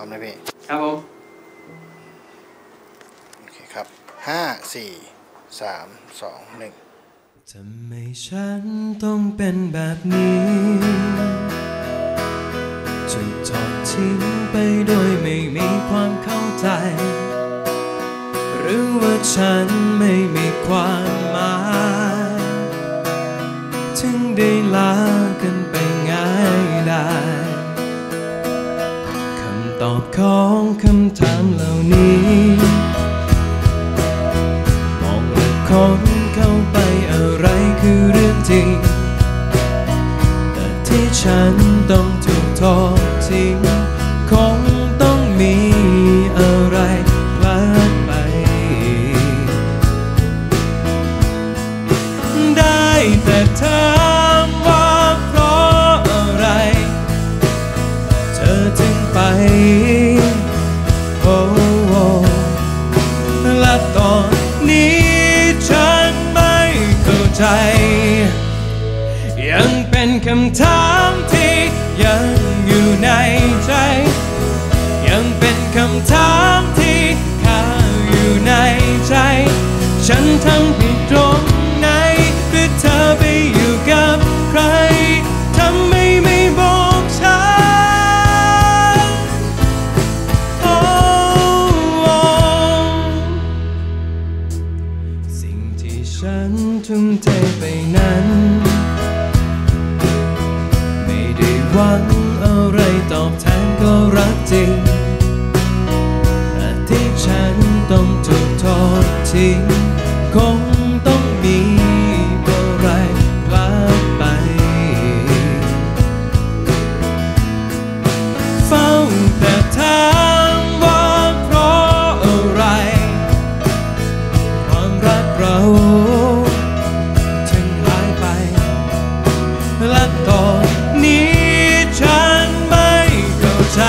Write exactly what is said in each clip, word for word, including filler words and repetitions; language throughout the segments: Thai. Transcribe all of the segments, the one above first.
มนะพี่ครับผมโอเคครับห้าสี่สามสองหนึ่งทำไมฉันต้องเป็นแบบนี้จะทอดทิ้งไปโดยไม่มีความเข้าใจหรือว่าฉันไม่มีความหมายถึงได้ลากันไปง่ายได้คำตอบของคำถามเหล่านี้มองและค้นเข้าไปอะไรคือเรื่องจริงแต่ที่ฉันต้องถูกทอดทิ้งคงต้องมีอะไรพลาดไปได้แต่ถามว่าเพราะอะไรเธอถึงไปโอ้โอ้และตอนนี้ฉันไม่เข้าใจยังเป็นคำถามที่ยังอยู่ในใจยังเป็นคำถามที่ค้างอยู่ในใจฉันทำผิดตรงไหนหรือเธอไปอยู่กับใครทำไมไม่บอกฉันโอ้โอ้สิ่งที่ฉันทุ่มเทไปนั้นไม่ได้หวังอะไรตอบแทนก็รักจริงแต่ที่ฉันต้องถูกทอดทิ้งคงต้องมีอะไรพลาดไปเฝ้าแต่ถามว่าเพราะอะไรความรักเราถึงหายไปและตอนนี้ฉันไม่เข้าใจ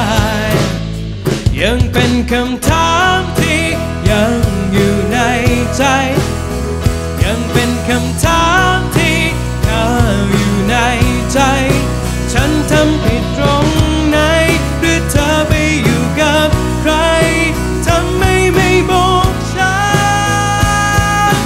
ยังเป็นคำถามที่ยังอยู่ในใจยังเป็นคำถามที่ค้างอยู่ในใจฉันทำผิดตรงไหนหรือเธอไปอยู่กับใครทำไมไม่บอกฉัน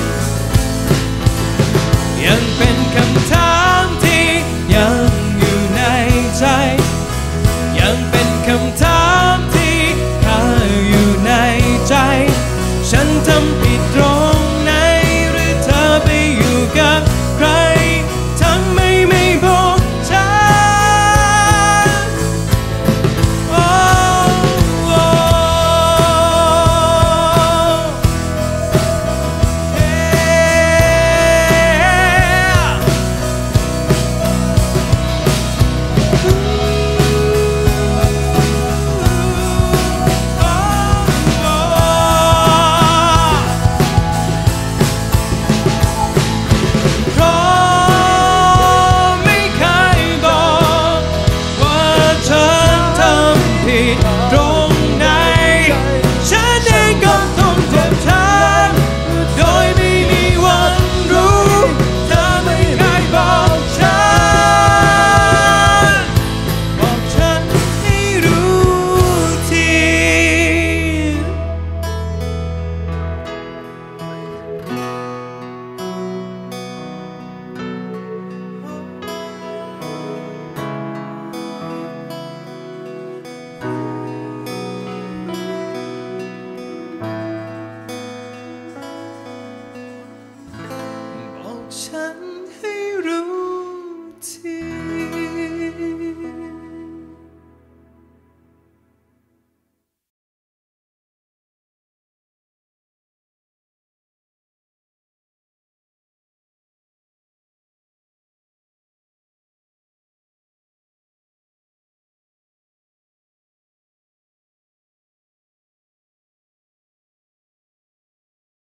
ยังเป็นคำถามที่ยังอยู่ในใจยังเป็นคำถามที่ค้างอยู่ในใจฉันทำผิดตรงไหนหรือเธอไปอยู่กับใครทำไมไม่บอกฉันโอ้โอ้เอ๊เพราะไม่เคยบอกว่าฉันทำผิดตร